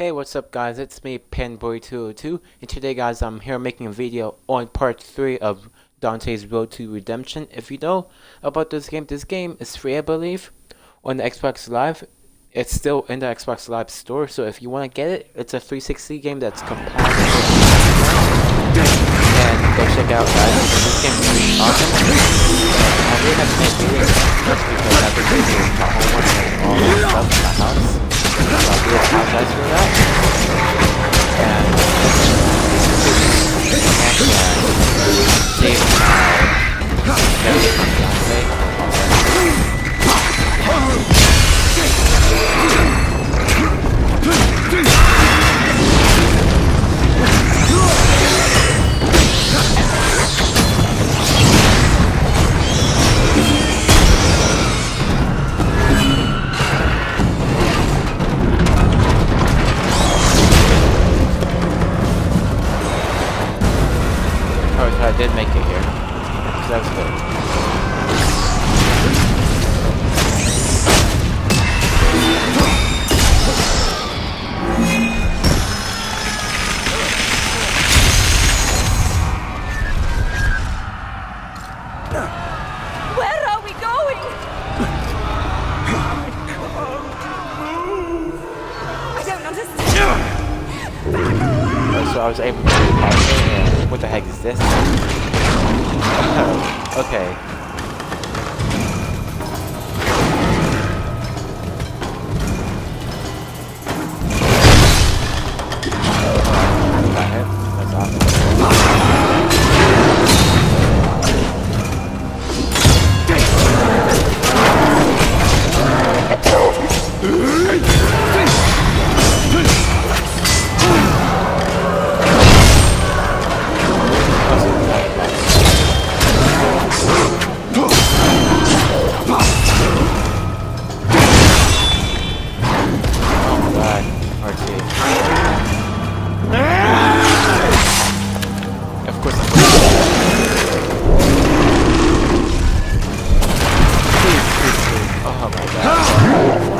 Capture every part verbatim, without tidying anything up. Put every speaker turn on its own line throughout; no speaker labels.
Hey, what's up guys, it's me, Panboy two oh two, and today guys, I'm here making a video on part three of Dante's Road to Redemption. If you know about this game, this game is free, I believe, on the Xbox Live. It's still in the Xbox Live store, so if you want to get it, it's a three sixty game that's compatible. And go check it out guys, this game is pretty awesome. I really have to make videos just because I've been doing my homework and all that stuff in the house. So I do apologize for that. And see how everything I did make it here. So that's good.
Where are we going? I don't understand.
Uh, so I was able to do it. What the heck is this? Okay. Got it. That's awesome. Of course I'm oh my god.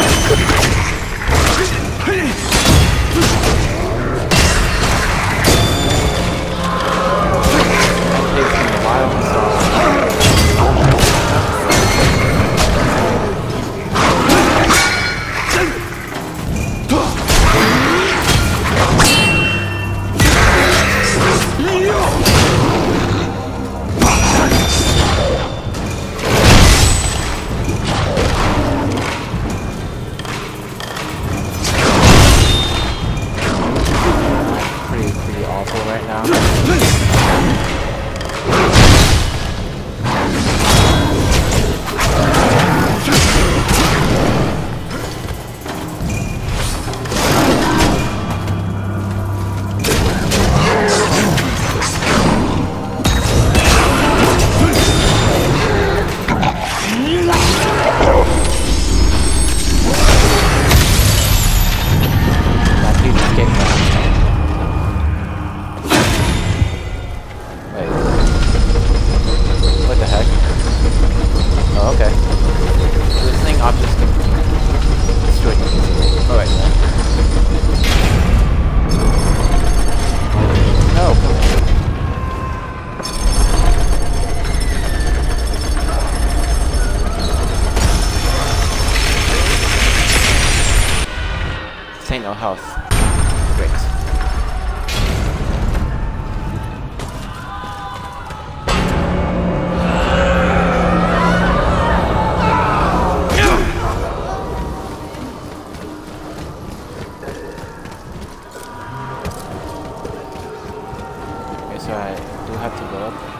Right now. Ain't no health. Great. Okay, so I do have to go up.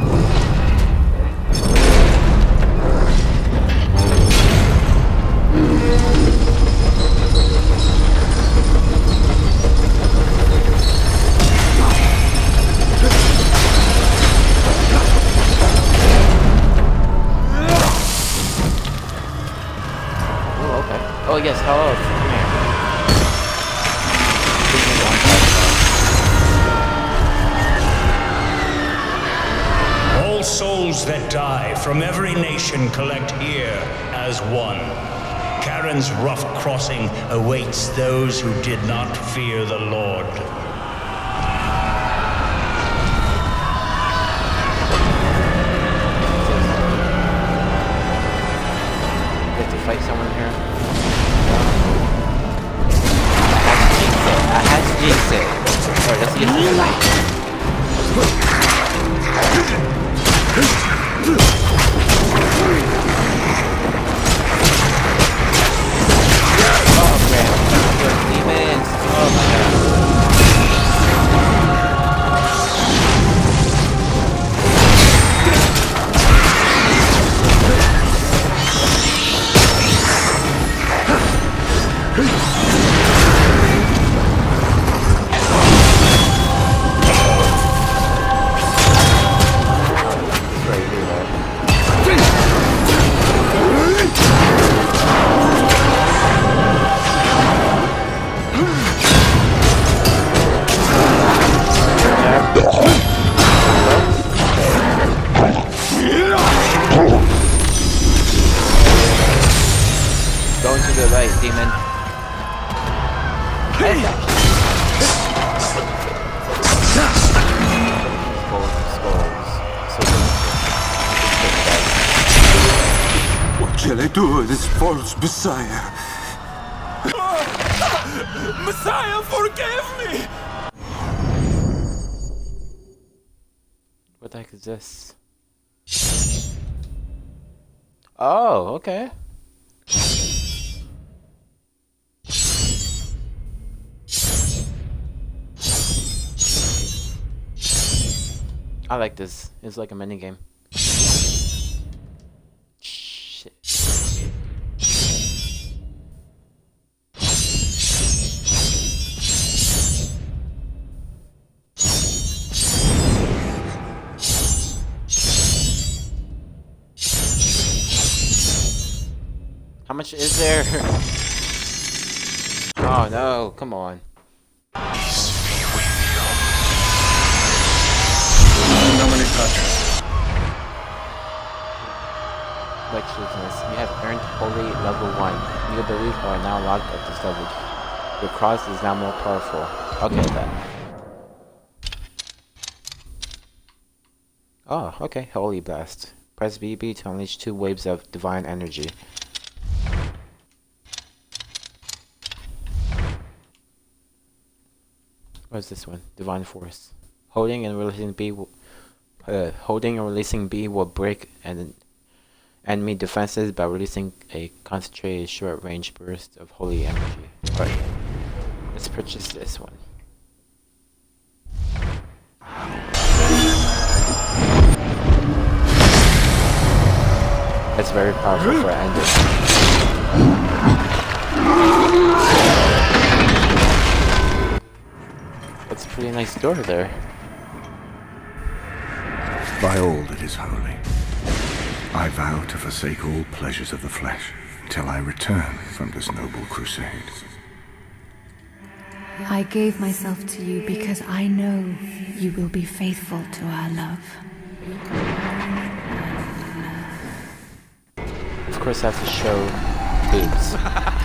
Oh yes, hello.
Come here. All souls that die from every nation collect here as one. Charon's rough crossing awaits those who did not fear the Lord.
You have to fight someone here. I had to jinx it. Alright, let's get to the light. Oh man, demons! Oh my god. Going to the right, demon. Skulls, skulls. So
What shall I do with this false Messiah?
Messiah, forgive me!
what the heck is this? Oh, okay. I like this. It's like a mini game. Shit. How much is there? Oh no, come on. Righteousness. You have earned holy level one. Your beliefs are now locked at this level. Your cross is now more powerful. Okay, then. Oh, okay. Holy Blast. Press B B to unleash two waves of divine energy. What's this one? Divine Force. Holding and releasing B will, uh, holding and releasing B will break and enemy defenses by releasing a concentrated short-range burst of holy energy. Alright, let's purchase this one. That's very powerful for ending. That's a pretty nice door there.
By all that is holy, I vow to forsake all pleasures of the flesh till I return from this noble crusade.
I gave myself to you because I know you will be faithful to our love.
Of course, I have to show boobs.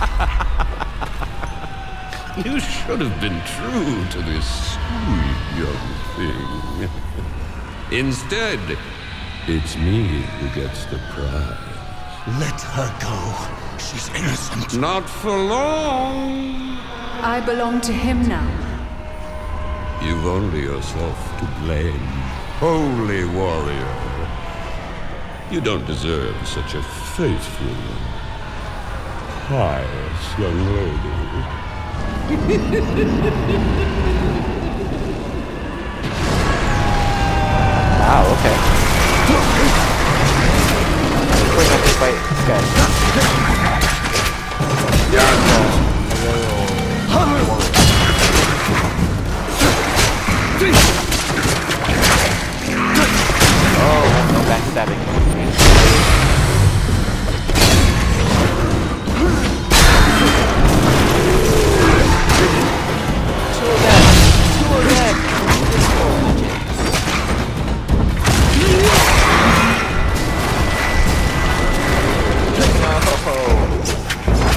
You should have been true to this sweet young thing. Instead, it's me who gets the prize.
Let her go. She's innocent.
Not for long.
I belong to him now.
You've only yourself to blame. Holy warrior. You don't deserve such a faithful, pious young lady.
Wow, okay. Of course I have to fight this guy. Oh, no backstabbing. Two of them! Two of them! No!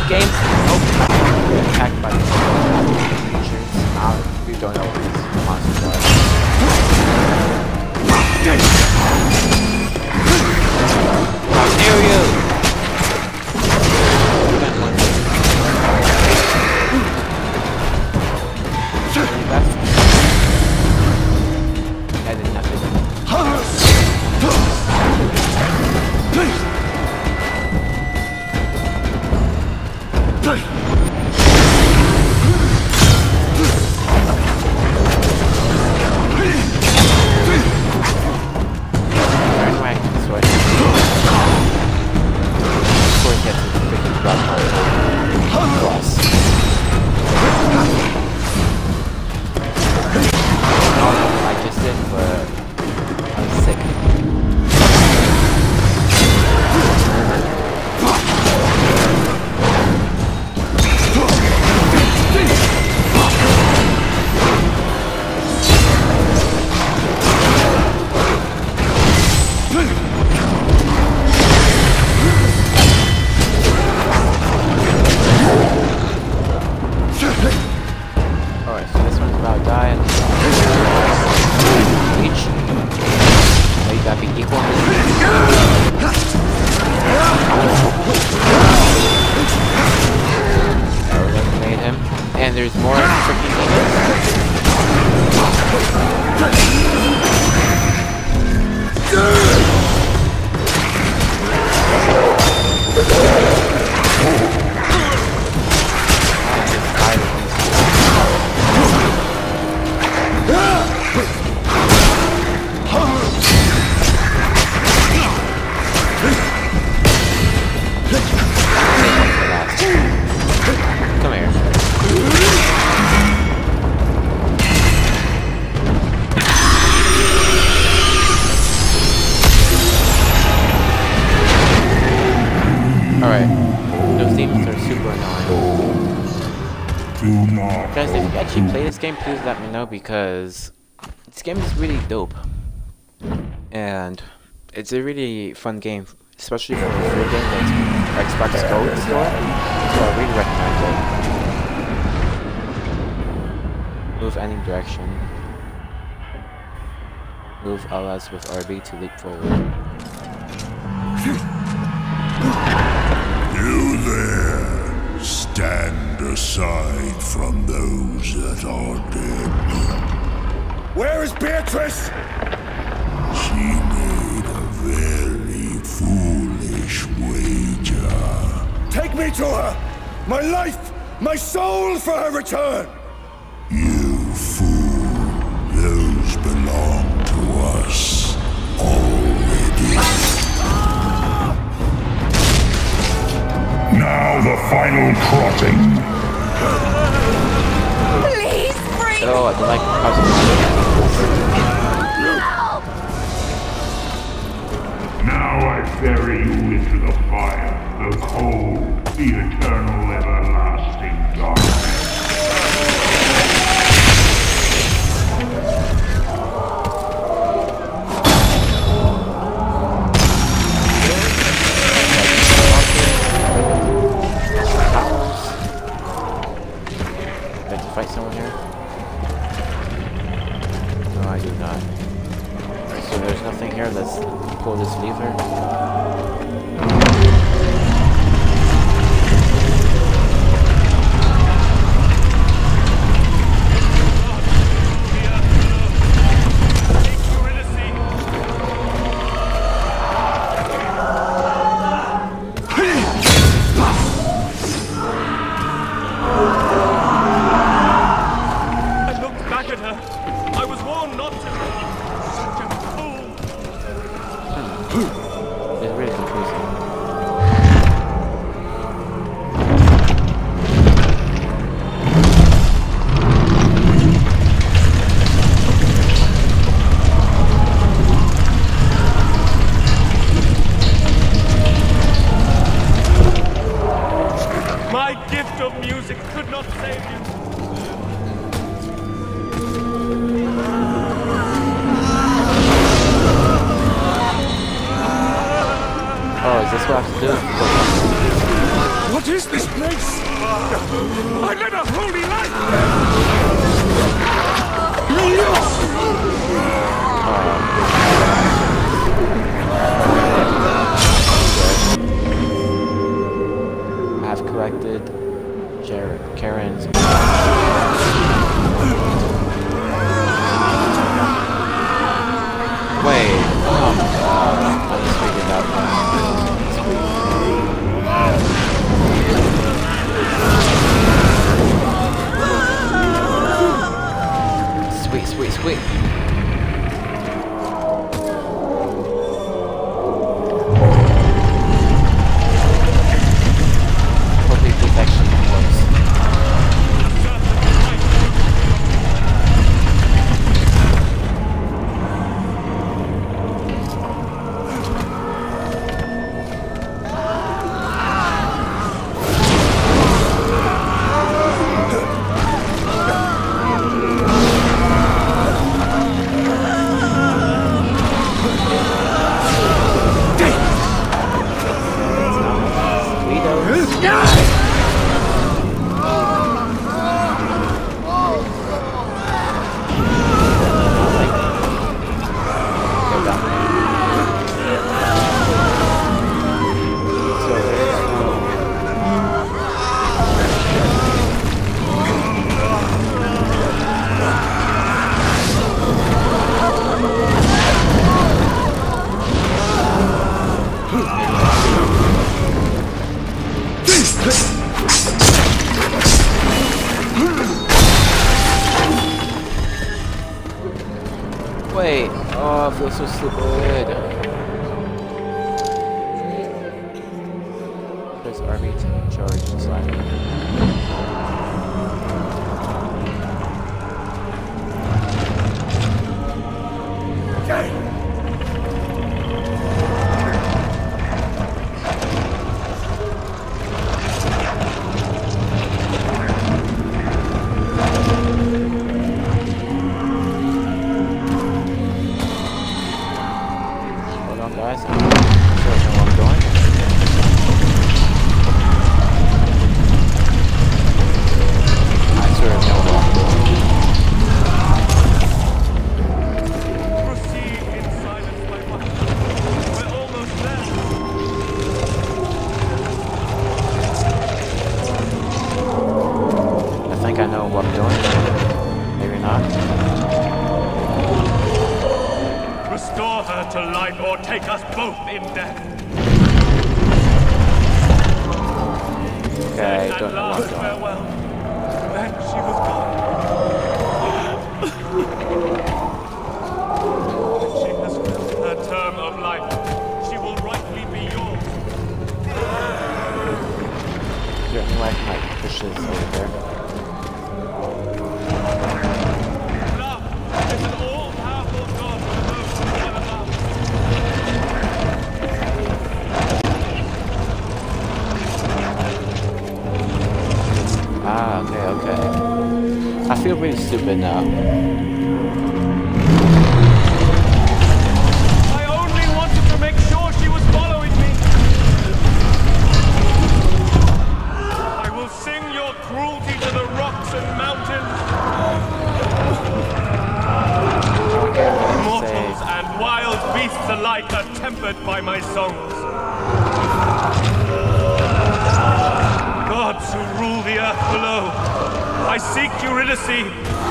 game, oh, we're attacked by the creatures. Uh, we don't know what these monsters are. How dare you! I did nothing. And there's more freaking Come here. Alright, those demons are super annoying. Guys, if you actually play this game, please let me know, because this game is really dope. And it's a really fun game, especially for a free game like Xbox Gold Store. So I really recommend it. Move any direction. Move L S with R B to leap forward.
You there, stand aside from those that are dead.
Where is Beatrice?
She made a very foolish wager.
Take me to her! My life, my soul for her return!
You fool, those belong to us already. Now the final trotting.
Please bring
Oh, I like
help!
Now I bury you into the fire, the cold, the eternal, everlasting darkness.
Fight someone here? No, I do not. Alright, so there's nothing here. Let's pull this lever. It's really confusing.
My gift of music could not save you.
Oh, is this what I have to do?
What is this place? I led a holy life!
I have collected Jared, Karen's. Wait, oh my god, I just figured out that. Sweet, sweet, sweet. Hopefully this actually works. Wait, oh, I feel so stupid. There's R B to charge inside. Guys, I'm sure I know where I'm going. I sort of know where I'm going.
Proceed in silence, my wife. We're almost there.
I think I know what I'm doing. Maybe not.
Restore her to life or take us both in death.
Okay, I don't know what I'm doing.
Farewell. Then she was gone. When she has filled her term of life, she will rightly be yours.
Is there any way I can like push this over there?
Love is an all-powerful God for those who dwell above.
Ah, okay, okay. I feel really stupid now.
I only wanted to make sure she was following me. I will sing your cruelty to the rocks and mountains. Mortals and wild beasts alike are tempered by my songs. Gods who rule the earth below, I seek Eurydice.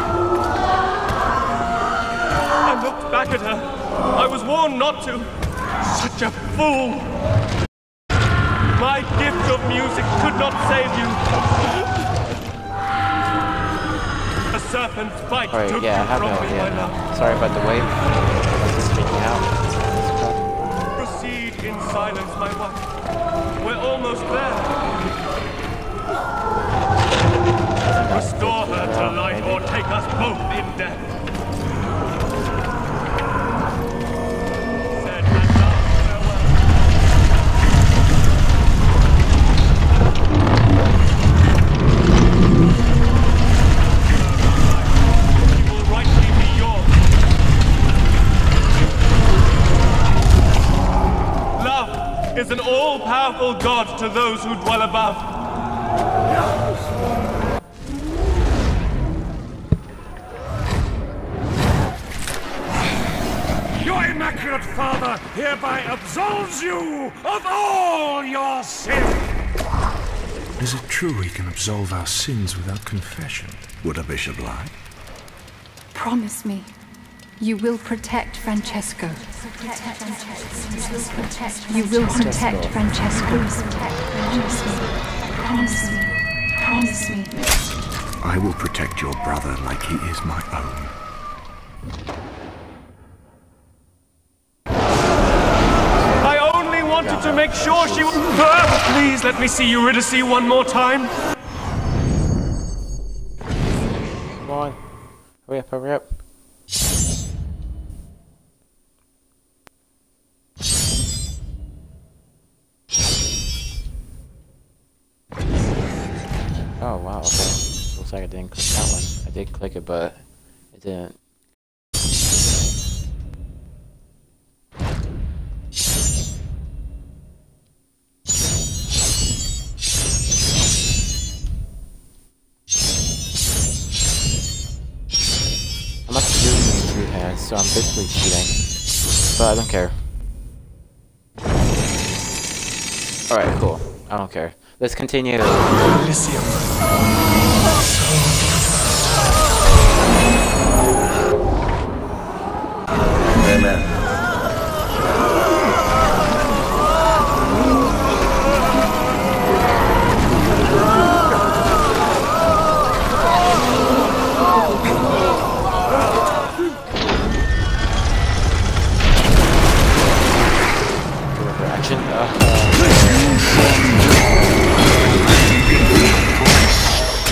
I looked back at her. I was warned not to. Such a fool. My gift of music could not save you. A serpent's bite
Alright,
took
yeah, I
you
have
from
no
me,
idea
my
now.
love.
Sorry about the wave. I'm just freaking out.
Proceed in silence, my wife. We're almost there. Restore her to life or take us both in death. Said at last farewell. She will rightly be yours. Love is an all-powerful God to those who dwell above.
Your Immaculate Father hereby absolves you of all your sins!
Is it true he can absolve our sins without confession? Would a bishop lie?
Promise me, you will protect Francesco. You will protect Francesco. Promise me. Promise me. Promise me.
I will protect your brother like he is my own.
I only wanted to make sure she was... Ah, please let me see Eurydice one more time.
Come on. Hurry up, hurry up. Oh wow, okay. Looks like I didn't click that one. I did click it, but it didn't. I'm not using these two hands, so I'm basically cheating. But I don't care. Alright, cool. I don't care. Let's continue.
Amen.
Action. Uh,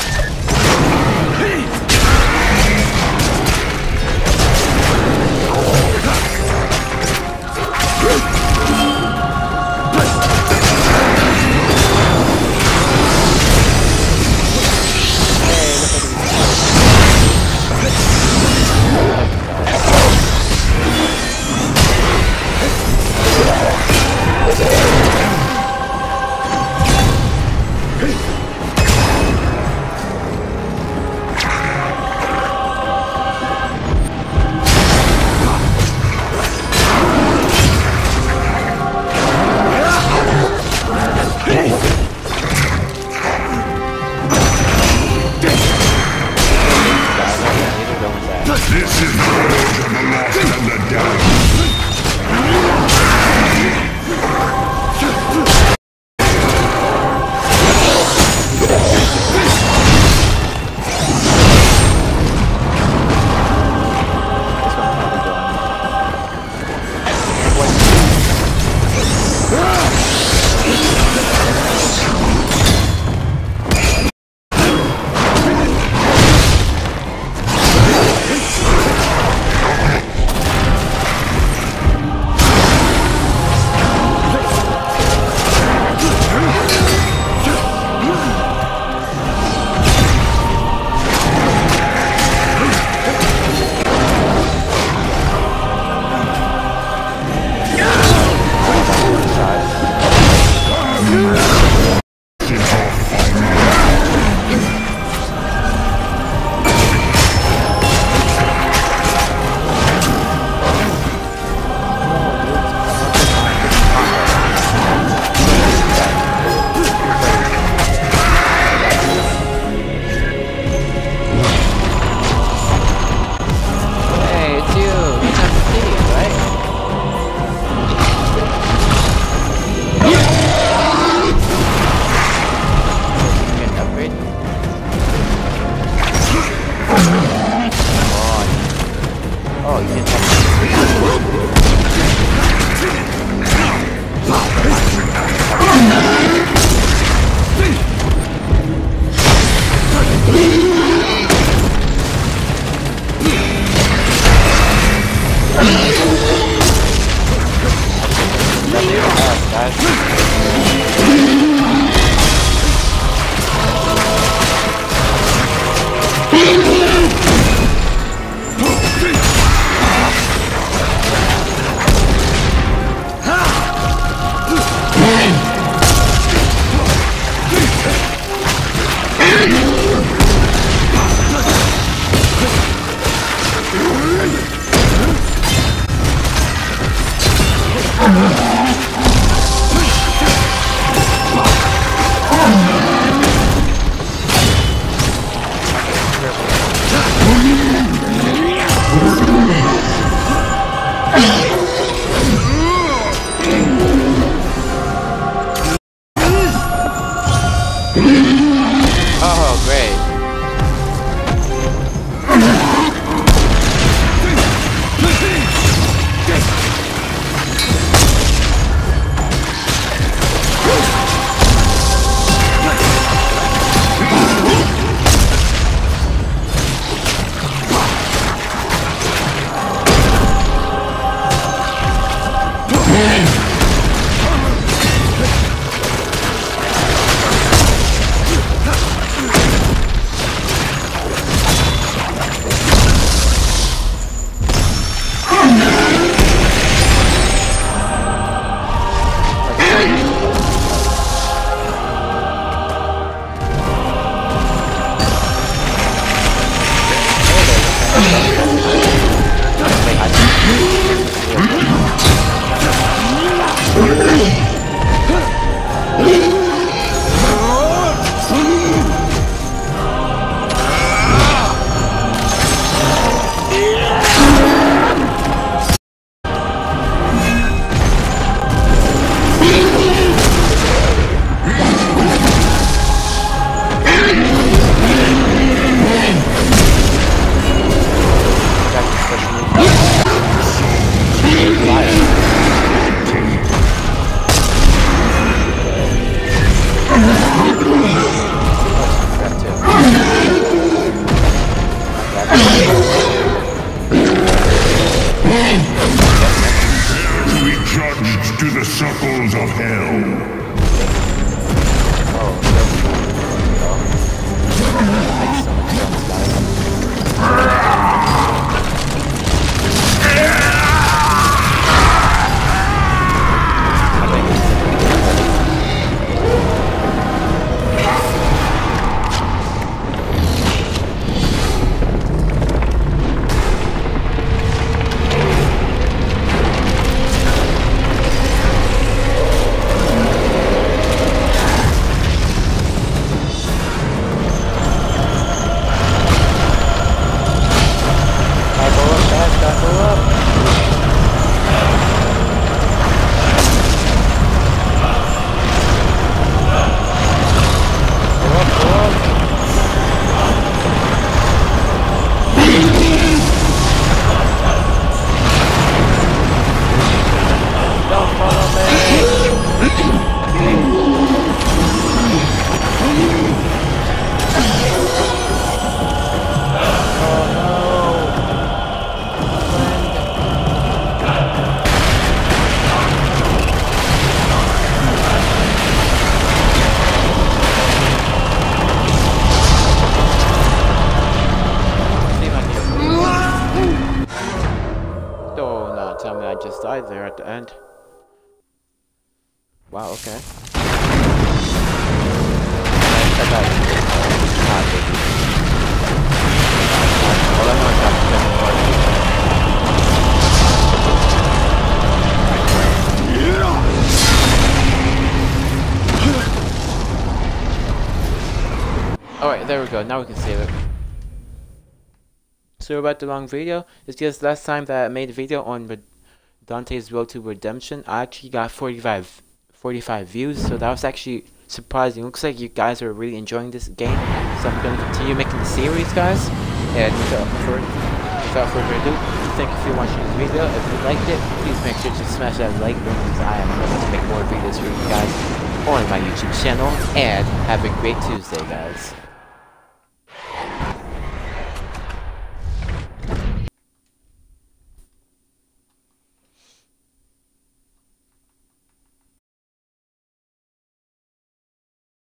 slide there at the end. Wow, okay. All I know is alright, there we go. Now we can save it. So about the long video, it's just last time that I made a video on Red Dante's Road to Redemption, I actually got forty-five, forty-five views, so that was actually surprising. Looks like you guys are really enjoying this game, so I'm going to continue making the series, guys. And without further, without further ado, thank you for watching this video. If you liked it, please make sure to smash that like button, because I am looking to make more videos for you guys on my YouTube channel. And have a great Tuesday, guys.